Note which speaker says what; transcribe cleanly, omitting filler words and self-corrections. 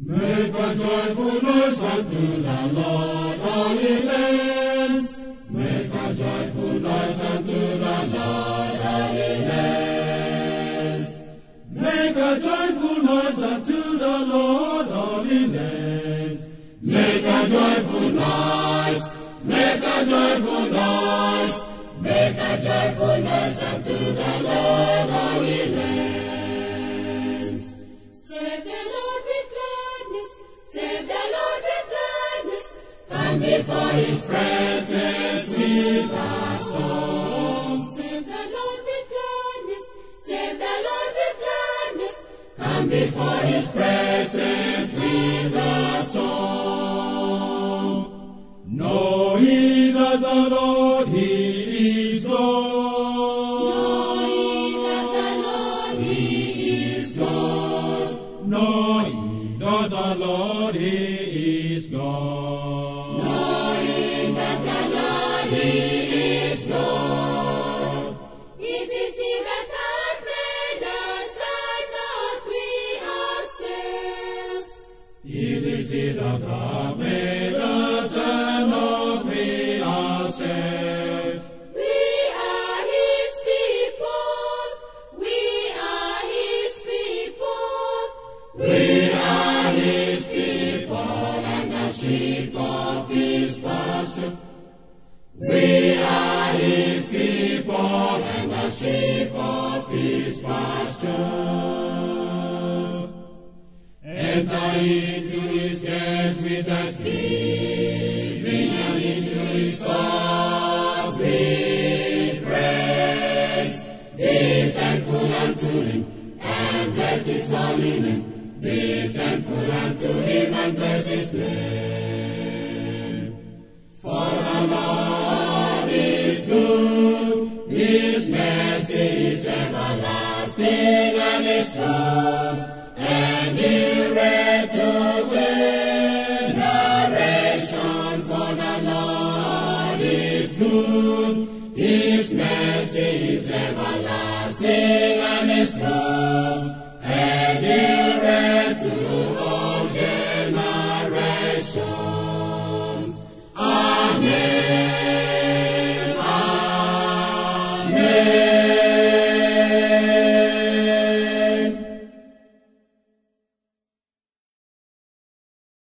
Speaker 1: Make a joyful noise unto the Lord, all ye lands. Make a joyful noise unto the Lord, all ye lands. Make a joyful noise unto the Lord, all ye lands. Make a joyful noise. Make a joyful noise. Make a joyful noise unto the Lord, all ye lands.
Speaker 2: Serve the Lord with gladness. Serve the Lord with gladness.
Speaker 1: Come before his presence with a song.
Speaker 2: Serve the Lord with gladness. Serve the Lord with gladness.
Speaker 1: Come before his presence with a song. Know ye that the Lord, he is God.
Speaker 2: Know ye that the Lord, he is God.
Speaker 1: Know ye that the Lord, he is God.
Speaker 2: Know ye that the Lord, he is God. It is he that hath made us, and not we ourselves.
Speaker 1: It is he that hath made us, and not we ourselves.
Speaker 2: We are his people. We are his people.
Speaker 1: We are his people, and the sheep of his pasture. We are his people, and the sheep of his pasture. Enter into his gates with thanksgiving, and into his courts with praise. Be thankful unto him, and bless his holy name. Be thankful unto him, and bless his name. For the Lord is good, his mercy is everlasting, and his truth endureth to generation. For the Lord is good, his mercy is everlasting.